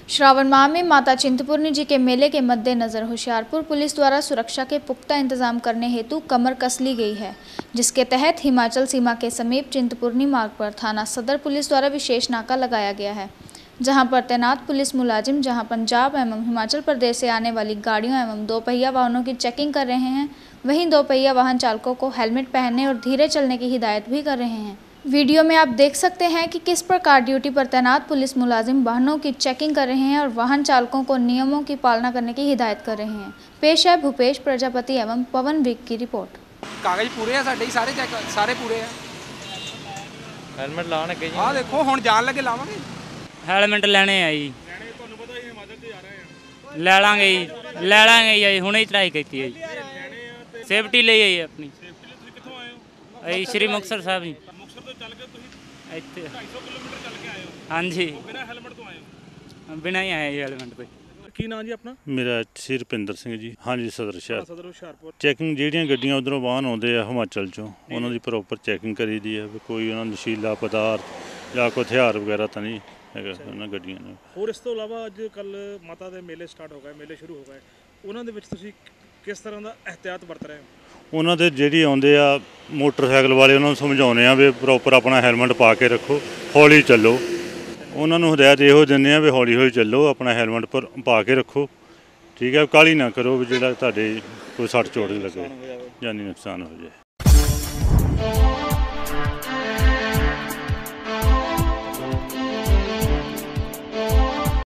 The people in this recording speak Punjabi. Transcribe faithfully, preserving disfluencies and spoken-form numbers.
श्रावण माह में माता चिंतपूर्णी जी के मेले के मद्देनजर होशियारपुर पुलिस द्वारा सुरक्षा के पुख्ता इंतजाम करने हेतु कमर कस ली गई है, जिसके तहत हिमाचल सीमा के समीप चिंतपूर्णी मार्ग पर थाना सदर पुलिस द्वारा विशेष नाका लगाया गया है, जहां पर तैनात पुलिस मुलाजिम जहां पंजाब एवं हिमाचल प्रदेश से आने वाली गाड़ियों एवं दोपहिया वाहनों की चेकिंग कर रहे हैं, वहीं दोपहिया वाहन चालकों को हेलमेट पहनने और धीरे चलने की हिदायत भी कर रहे हैं। वीडियो में आप देख सकते हैं कि किस प्रकार ड्यूटी पर तैनात पुलिस मुलाजिम वाहनों की चेकिंग कर रहे हैं और वाहन चालकों को नियमों की पालना करने की हिदायत कर रहे हैं। पेश है भूपेश प्रजापति एवं पवन विक की रिपोर्ट। कागज पूरे हैं साडे सारे चेक सारे पूरे हैं। हेलमेट लाने लगे जी। आ देखो हुण जान लगे लावांगे। हेलमेट लेने आ जी। लेने ਤੁਹਾਨੂੰ ਪਤਾ ਹੀ ਹਿਮਾਚਲ ਤੇ ਆ ਰਹੇ ਆ। ਲੈ ਲਾਂਗੇ ਜੀ ਲੈ ਲਾਂਗੇ ਜੀ ਹੁਣੇ ਹੀ ਚੜਾਈ ਕੀਤੀ ਹੈ ਜੀ। ਸੇਫਟੀ ਲਈ ਹੈ ਆਪਣੀ। ਸੇਫਟੀ ਲਈ ਤੁਸੀਂ ਕਿੱਥੋਂ ਆਏ ਹੋ? ਅਸੀਂ ਸ਼੍ਰੀ ਮੁਕਤਸਰ ਸਾਹਿਬ ਜੀ। ਮੁਕਤਸਰ ਤੋਂ ਚੱਲ ਕੇ ਤੁਸੀਂ ਇੱਥੇ ਢਾਈ ਸੌ ਕਿਲੋਮੀਟਰ ਚੱਲ ਕੇ ਆਏ ਹੋ। ਹਾਂਜੀ ਬਿਨਾਂ ਹੈਲਮਟ ਤੋਂ ਆਏ ਹੋ। ਬਿਨਾਂ ਹੀ ਆਏ ਜੀ ਹੈਲਮਟ ਤੋਂ। ਕੀ ਨਾਂ ਜੀ ਆਪਣਾ? ਮੇਰਾ ਸ਼੍ਰੀ ਰੁਪਿੰਦਰ ਸਿੰਘ ਜੀ। ਹਾਂਜੀ ਸਦਰ ਸ਼ਹਿਰ ਸਦਰ ਹੁਸ਼ਿਆਰਪੁਰ। ਚੈਕਿੰਗ ਜਿਹੜੀਆਂ ਗੱਡੀਆਂ ਉਧਰੋਂ ਵਾਹਨ ਆਉਂਦੇ ਆ ਹਿਮਾਚਲ ਚੋਂ ਉਹਨਾਂ ਦੀ ਪ੍ਰੋਪਰ ਚੈਕਿੰਗ ਕਰੀਦੀ ਹੈ ਵੀ ਕੋਈ ਉਹਨਾਂ ਨੂੰ ਨਸ਼ੀਲਾ ਪਦਾਰਥ ਜਾਂ ਕੋਈ ਹਥਿਆਰ ਵਗੈਰਾ ਤਾਂ ਨਹੀਂ ਹੈਗਾ ਉਹਨਾਂ ਗੱਡੀਆਂ ਨੂੰ। ਹੋਰ ਇਸ ਤੋਂ ਇਲਾਵਾ ਅੱਜ ਕੱਲ ਮਾਤਾ ਦੇ ਮੇਲੇ ਸਟਾਰਟ ਹੋ ਗਏ, ਮੇਲੇ ਸ਼ੁਰੂ ਹੋ ਗਏ, ਉਹਨਾਂ ਦੇ ਵਿੱਚ ਤੁਸੀਂ ਕਿਸ ਤਰ੍ਹਾਂ ਦਾ ਇਹਤਿਆਤ ਵਰਤ ਰਹੇ ਹੋ? ਉਹਨਾਂ ਦੇ ਜਿਹੜੀ ਆਉਂਦੇ ਆ ਮੋਟਰਸਾਈਕਲ ਵਾਲੇ ਉਹਨਾਂ ਨੂੰ ਸਮਝਾਉਂਦੇ ਆ ਵੀ ਪ੍ਰੋਪਰ ਆਪਣਾ ਹੈਲਮਟ ਪਾ ਕੇ ਰੱਖੋ, ਹੌਲੀ ਚੱਲੋ। ਉਹਨਾਂ ਨੂੰ ਹਦਾਇਤ ਇਹੋ ਦਿੰਦੇ ਆ ਵੀ ਹੌਲੀ ਹੌਲੀ ਚੱਲੋ, ਆਪਣਾ ਹੈਲਮਟ ਪਰ ਪਾ ਕੇ ਰੱਖੋ, ਠੀਕ ਹੈ, ਕਾਹਲੀ ਨਾ ਕਰੋ ਵੀ ਜਿਹੜਾ ਤੁਹਾਡੇ ਕੋਈ ਸੱਟ ਚੋਟ ਲੱਗੇ, ਜਾਨੀ ਨੁਕਸਾਨ ਹੋ ਜਾਏ।